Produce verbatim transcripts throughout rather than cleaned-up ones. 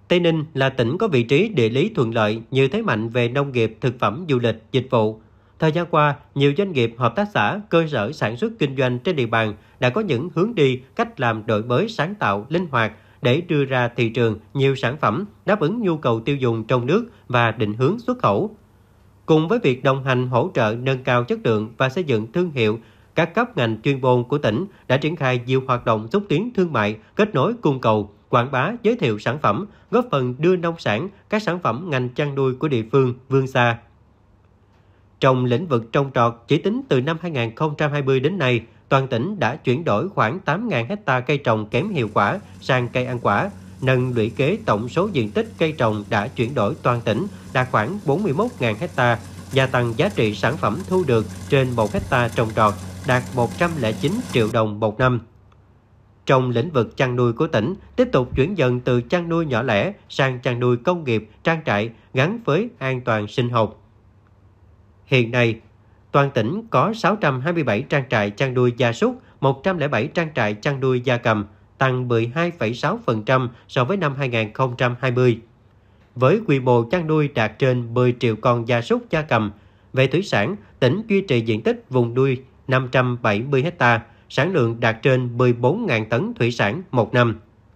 Tây Ninh là tỉnh có vị trí địa lý thuận lợi, nhiều thế mạnh về nông nghiệp, thực phẩm, du lịch, dịch vụ. Thời gian qua, nhiều doanh nghiệp, hợp tác xã, cơ sở sản xuất kinh doanh trên địa bàn đã có những hướng đi, cách làm đổi mới sáng tạo, linh hoạt để đưa ra thị trường nhiều sản phẩm đáp ứng nhu cầu tiêu dùng trong nước và định hướng xuất khẩu. Cùng với việc đồng hành hỗ trợ nâng cao chất lượng và xây dựng thương hiệu, các cấp ngành chuyên môn của tỉnh đã triển khai nhiều hoạt động xúc tiến thương mại, kết nối cung cầu, quảng bá, giới thiệu sản phẩm, góp phần đưa nông sản, các sản phẩm ngành chăn nuôi của địa phương vươn xa. Trong lĩnh vực trồng trọt, chỉ tính từ năm hai nghìn không trăm hai mươi đến nay, toàn tỉnh đã chuyển đổi khoảng tám nghìn hectare cây trồng kém hiệu quả sang cây ăn quả, nâng lũy kế tổng số diện tích cây trồng đã chuyển đổi toàn tỉnh đạt khoảng bốn mươi mốt nghìn hectare, gia tăng giá trị sản phẩm thu được trên một hectare trồng trọt đạt một trăm lẻ chín triệu đồng một năm. Trong lĩnh vực chăn nuôi của tỉnh, tiếp tục chuyển dần từ chăn nuôi nhỏ lẻ sang chăn nuôi công nghiệp, trang trại gắn với an toàn sinh học. Hiện nay, toàn tỉnh có sáu trăm hai mươi bảy trang trại chăn nuôi gia súc, một trăm lẻ bảy trang trại chăn nuôi gia cầm, tăng mười hai phẩy sáu phần trăm so với năm hai nghìn không trăm hai mươi. Với quy mô chăn nuôi đạt trên mười triệu con gia súc gia cầm, về thủy sản, tỉnh duy trì diện tích vùng nuôi năm trăm bảy mươi hectare, sản lượng đạt trên mười bốn nghìn tấn thủy sản một năm.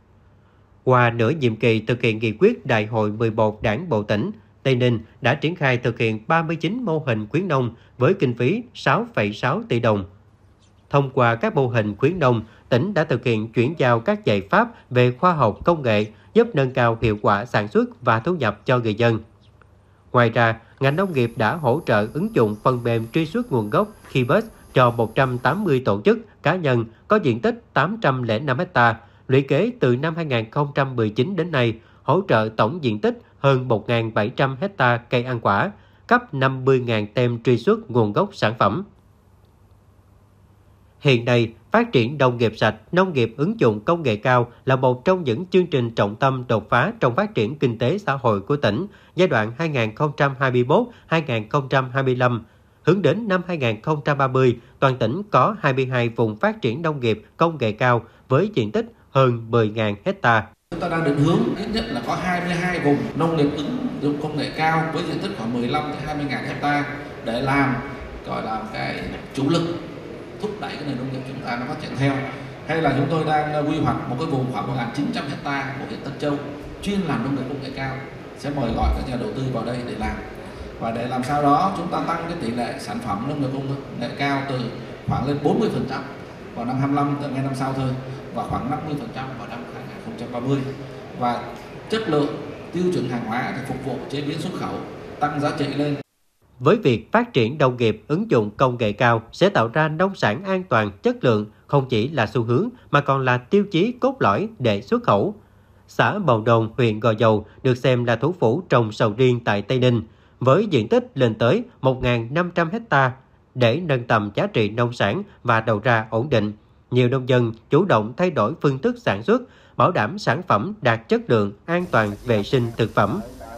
Qua nửa nhiệm kỳ thực hiện nghị quyết Đại hội mười một Đảng bộ tỉnh, Tây Ninh đã triển khai thực hiện ba mươi chín mô hình khuyến nông với kinh phí sáu phẩy sáu tỷ đồng. Thông qua các mô hình khuyến nông, tỉnh đã thực hiện chuyển giao các giải pháp về khoa học công nghệ giúp nâng cao hiệu quả sản xuất và thu nhập cho người dân. Ngoài ra, ngành nông nghiệp đã hỗ trợ ứng dụng phần mềm truy xuất nguồn gốc Kibus cho một trăm tám mươi tổ chức, cá nhân có diện tích tám trăm lẻ năm hectare, lũy kế từ năm hai nghìn không trăm mười chín đến nay, hỗ trợ tổng diện tích hơn một nghìn bảy trăm hectare cây ăn quả, cấp năm mươi nghìn tem truy xuất nguồn gốc sản phẩm. Hiện nay, phát triển nông nghiệp sạch, nông nghiệp ứng dụng công nghệ cao là một trong những chương trình trọng tâm đột phá trong phát triển kinh tế xã hội của tỉnh giai đoạn hai nghìn không trăm hai mươi mốt đến hai nghìn không trăm hai mươi lăm. Hướng đến năm hai nghìn không trăm ba mươi, toàn tỉnh có hai mươi hai vùng phát triển nông nghiệp công nghệ cao với diện tích hơn mười nghìn hectare. Chúng ta đang định hướng ít nhất là có hai mươi hai vùng nông nghiệp ứng dụng công nghệ cao với diện tích khoảng mười lăm đến hai mươi nghìn hectare để làm gọi là cái chủ lực thúc đẩy cái nền nông nghiệp chúng ta nó phát triển theo. Hay là chúng tôi đang quy hoạch một cái vùng khoảng một nghìn chín trăm hectare của huyện Tân Châu chuyên làm nông nghiệp công nghệ cao, sẽ mời gọi các nhà đầu tư vào đây để làm. Và để làm sao đó chúng ta tăng cái tỷ lệ sản phẩm nông nghiệp công nghệ cao từ khoảng lên bốn mươi phần trăm vào năm hai mươi lăm, ngay năm sau thôi, và khoảng năm mươi phần trăm vào năm hai nghìn không trăm ba mươi. Và chất lượng tiêu chuẩn hàng hóa để phục vụ chế biến xuất khẩu, tăng giá trị lên. Với việc phát triển nông nghiệp ứng dụng công nghệ cao sẽ tạo ra nông sản an toàn, chất lượng không chỉ là xu hướng mà còn là tiêu chí cốt lõi để xuất khẩu. Xã Bầu Đồn, huyện Gò Dầu được xem là thủ phủ trồng sầu riêng tại Tây Ninh, với diện tích lên tới một nghìn năm trăm hectare. Để nâng tầm giá trị nông sản và đầu ra ổn định, nhiều nông dân chủ động thay đổi phương thức sản xuất, bảo đảm sản phẩm đạt chất lượng, an toàn vệ sinh thực phẩm.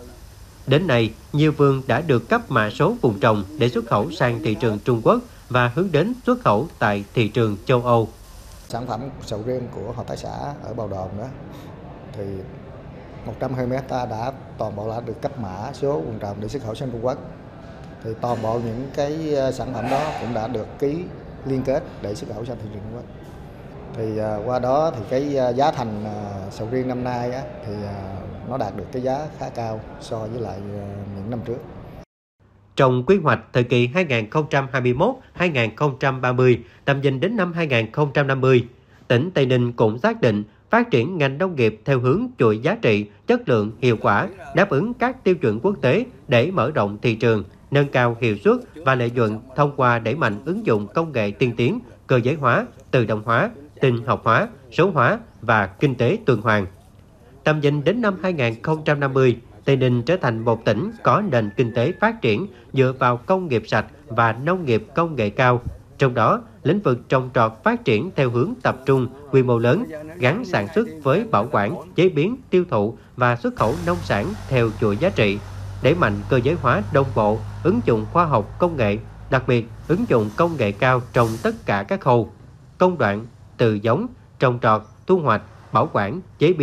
Đến nay, nhiều vườn đã được cấp mã số vùng trồng để xuất khẩu sang thị trường Trung Quốc và hướng đến xuất khẩu tại thị trường châu Âu. Sản phẩm sầu riêng của hợp tác xã ở Bầu Đồn đó thì một trăm hai mươi hectare đã toàn bộ đã được cấp mã số vùng trồng để xuất khẩu sang Trung Quốc. Thì toàn bộ những cái sản phẩm đó cũng đã được ký liên kết để xuất khẩu sang thị trường Trung Quốc. Thì uh, qua đó thì cái giá thành uh, sầu riêng năm nay á, thì uh, nó đạt được cái giá khá cao so với lại uh, những năm trước. Trong quy hoạch thời kỳ hai nghìn không trăm hai mươi mốt đến hai nghìn không trăm ba mươi, tầm nhìn đến năm hai nghìn không trăm năm mươi, tỉnh Tây Ninh cũng xác định phát triển ngành nông nghiệp theo hướng chuỗi giá trị, chất lượng, hiệu quả, đáp ứng các tiêu chuẩn quốc tế để mở rộng thị trường, nâng cao hiệu suất và lợi nhuận thông qua đẩy mạnh ứng dụng công nghệ tiên tiến, cơ giới hóa, tự động hóa, tin học hóa, số hóa và kinh tế tuần hoàn. Tầm nhìn đến năm hai nghìn không trăm năm mươi, Tây Ninh trở thành một tỉnh có nền kinh tế phát triển dựa vào công nghiệp sạch và nông nghiệp công nghệ cao. Trong đó, lĩnh vực trồng trọt phát triển theo hướng tập trung, quy mô lớn, gắn sản xuất với bảo quản, chế biến, tiêu thụ và xuất khẩu nông sản theo chuỗi giá trị, đẩy mạnh cơ giới hóa đồng bộ, ứng dụng khoa học công nghệ, đặc biệt ứng dụng công nghệ cao trong tất cả các khâu, công đoạn, từ giống, trồng trọt, thu hoạch, bảo quản, chế biến,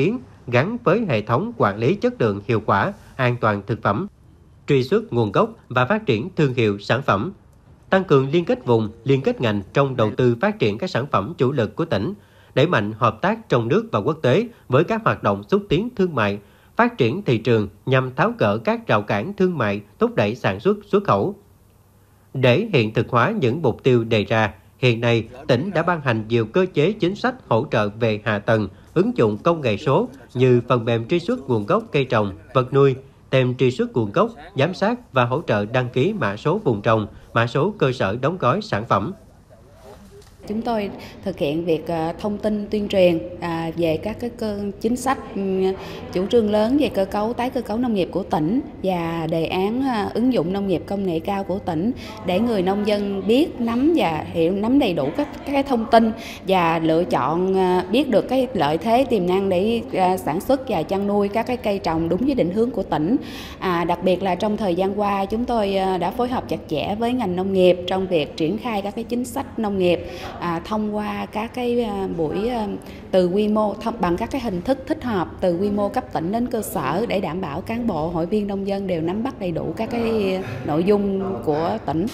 gắn với hệ thống quản lý chất lượng hiệu quả, an toàn thực phẩm, truy xuất nguồn gốc và phát triển thương hiệu sản phẩm. Tăng cường liên kết vùng, liên kết ngành trong đầu tư phát triển các sản phẩm chủ lực của tỉnh, đẩy mạnh hợp tác trong nước và quốc tế với các hoạt động xúc tiến thương mại, phát triển thị trường nhằm tháo gỡ các rào cản thương mại, thúc đẩy sản xuất xuất khẩu. Để hiện thực hóa những mục tiêu đề ra, hiện nay tỉnh đã ban hành nhiều cơ chế chính sách hỗ trợ về hạ tầng, ứng dụng công nghệ số như phần mềm truy xuất nguồn gốc cây trồng, vật nuôi, tem truy xuất nguồn gốc, giám sát và hỗ trợ đăng ký mã số vùng trồng, mã số cơ sở đóng gói sản phẩm. Chúng tôi thực hiện việc thông tin tuyên truyền về các cái cơ chính sách, chủ trương lớn về cơ cấu tái cơ cấu nông nghiệp của tỉnh và đề án ứng dụng nông nghiệp công nghệ cao của tỉnh để người nông dân biết, nắm và hiểu nắm đầy đủ các, các cái thông tin và lựa chọn biết được cái lợi thế tiềm năng để sản xuất và chăn nuôi các cái cây trồng đúng với định hướng của tỉnh. À, đặc biệt là trong thời gian qua chúng tôi đã phối hợp chặt chẽ với ngành nông nghiệp trong việc triển khai các cái chính sách nông nghiệp À, thông qua các cái buổi từ quy mô thông, bằng các cái hình thức thích hợp từ quy mô cấp tỉnh đến cơ sở để đảm bảo cán bộ, hội viên nông dân đều nắm bắt đầy đủ các cái nội dung của tỉnh.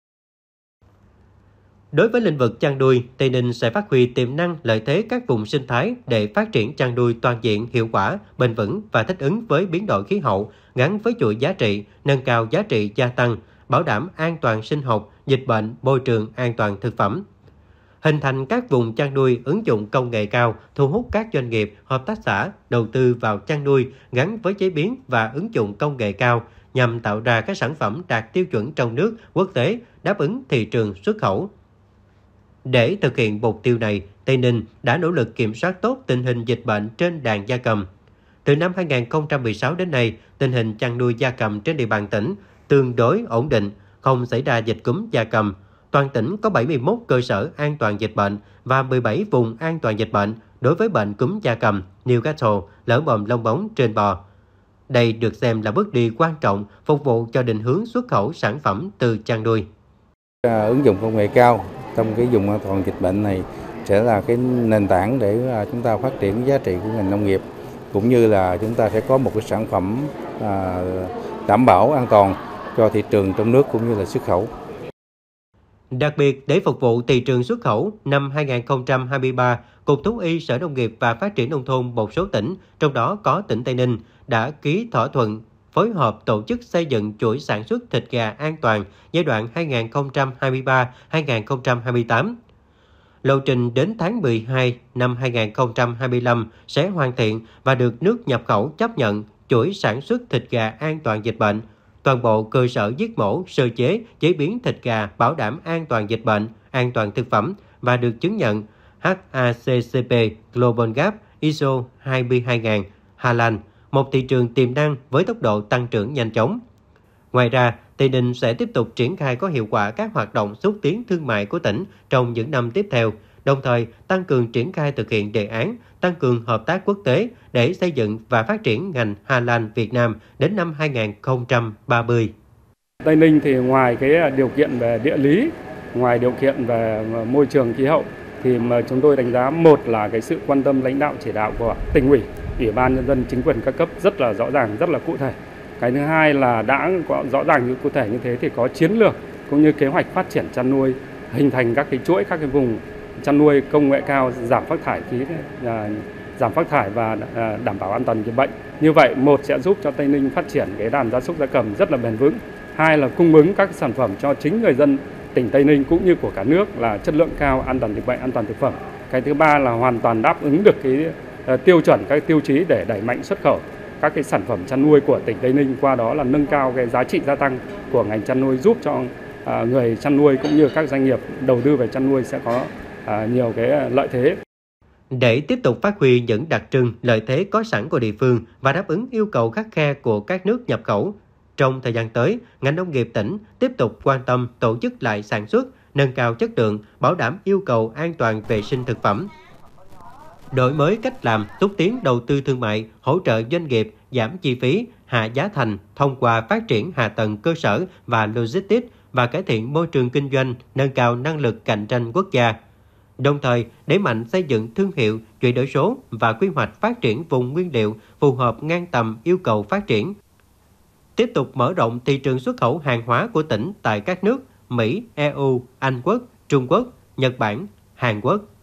Đối với lĩnh vực chăn nuôi, Tây Ninh sẽ phát huy tiềm năng lợi thế các vùng sinh thái để phát triển chăn nuôi toàn diện, hiệu quả, bền vững và thích ứng với biến đổi khí hậu, gắn với chuỗi giá trị, nâng cao giá trị gia tăng, bảo đảm an toàn sinh học, dịch bệnh, môi trường, an toàn thực phẩm. Hình thành các vùng chăn nuôi ứng dụng công nghệ cao, thu hút các doanh nghiệp, hợp tác xã đầu tư vào chăn nuôi gắn với chế biến và ứng dụng công nghệ cao nhằm tạo ra các sản phẩm đạt tiêu chuẩn trong nước, quốc tế, đáp ứng thị trường xuất khẩu. Để thực hiện mục tiêu này, Tây Ninh đã nỗ lực kiểm soát tốt tình hình dịch bệnh trên đàn gia cầm. Từ năm hai nghìn không trăm mười sáu đến nay, tình hình chăn nuôi gia cầm trên địa bàn tỉnh tương đối ổn định, không xảy ra dịch cúm gia cầm. Toàn tỉnh có bảy mươi mốt cơ sở an toàn dịch bệnh và mười bảy vùng an toàn dịch bệnh đối với bệnh cúm gia cầm, Newcastle, lở mồm long móng trên bò. Đây được xem là bước đi quan trọng phục vụ cho định hướng xuất khẩu sản phẩm từ chăn nuôi. À, ứng dụng công nghệ cao trong cái vùng an toàn dịch bệnh này sẽ là cái nền tảng để chúng ta phát triển giá trị của ngành nông nghiệp, cũng như là chúng ta sẽ có một cái sản phẩm à, đảm bảo an toàn cho thị trường trong nước cũng như là xuất khẩu. Đặc biệt, để phục vụ thị trường xuất khẩu, năm hai nghìn không trăm hai mươi ba, Cục Thú y Sở Nông nghiệp và Phát triển Nông thôn một số tỉnh, trong đó có tỉnh Tây Ninh, đã ký thỏa thuận phối hợp tổ chức xây dựng chuỗi sản xuất thịt gà an toàn giai đoạn hai nghìn không trăm hai mươi ba đến hai nghìn không trăm hai mươi tám. Lộ trình đến tháng mười hai năm hai nghìn không trăm hai mươi lăm sẽ hoàn thiện và được nước nhập khẩu chấp nhận chuỗi sản xuất thịt gà an toàn dịch bệnh. Toàn bộ cơ sở giết mổ, sơ chế, chế biến thịt gà bảo đảm an toàn dịch bệnh, an toàn thực phẩm và được chứng nhận hát a xê xê pê Global Gap i ét o hai mươi hai nghìn, Hà Lan, một thị trường tiềm năng với tốc độ tăng trưởng nhanh chóng. Ngoài ra, Tây Ninh sẽ tiếp tục triển khai có hiệu quả các hoạt động xúc tiến thương mại của tỉnh trong những năm tiếp theo, đồng thời tăng cường triển khai thực hiện đề án, tăng cường hợp tác quốc tế để xây dựng và phát triển ngành Hà Lan Việt Nam đến năm hai nghìn không trăm ba mươi. Tây Ninh thì ngoài cái điều kiện về địa lý, ngoài điều kiện về môi trường khí hậu thì mà chúng tôi đánh giá một là cái sự quan tâm lãnh đạo chỉ đạo của tỉnh ủy, ủy ban nhân dân, chính quyền các cấp rất là rõ ràng, rất là cụ thể. Cái thứ hai là đã có rõ ràng như cụ thể như thế thì có chiến lược cũng như kế hoạch phát triển chăn nuôi, hình thành các cái chuỗi, các cái vùng chăn nuôi công nghệ cao, giảm phát thải khí, giảm phát thải và đảm bảo an toàn dịch bệnh. Như vậy, một sẽ giúp cho Tây Ninh phát triển cái đàn gia súc gia cầm rất là bền vững. Hai là cung ứng các sản phẩm cho chính người dân tỉnh Tây Ninh cũng như của cả nước là chất lượng cao, an toàn dịch bệnh, an toàn thực phẩm. Cái thứ ba là hoàn toàn đáp ứng được cái tiêu chuẩn, các tiêu chí để đẩy mạnh xuất khẩu các cái sản phẩm chăn nuôi của tỉnh Tây Ninh, qua đó là nâng cao cái giá trị gia tăng của ngành chăn nuôi, giúp cho người chăn nuôi cũng như các doanh nghiệp đầu tư về chăn nuôi sẽ có nhiều cái lợi thế. Để tiếp tục phát huy những đặc trưng, lợi thế có sẵn của địa phương và đáp ứng yêu cầu khắt khe của các nước nhập khẩu, trong thời gian tới, ngành nông nghiệp tỉnh tiếp tục quan tâm tổ chức lại sản xuất, nâng cao chất lượng, bảo đảm yêu cầu an toàn vệ sinh thực phẩm. Đổi mới cách làm, xúc tiến đầu tư thương mại, hỗ trợ doanh nghiệp, giảm chi phí, hạ giá thành thông qua phát triển hạ tầng cơ sở và logistics và cải thiện môi trường kinh doanh, nâng cao năng lực cạnh tranh quốc gia. đồng thời đẩy mạnh xây dựng thương hiệu, chuyển đổi số và quy hoạch phát triển vùng nguyên liệu phù hợp ngang tầm yêu cầu phát triển. Tiếp tục mở rộng thị trường xuất khẩu hàng hóa của tỉnh tại các nước Mỹ, e u, Anh Quốc, Trung Quốc, Nhật Bản, Hàn Quốc.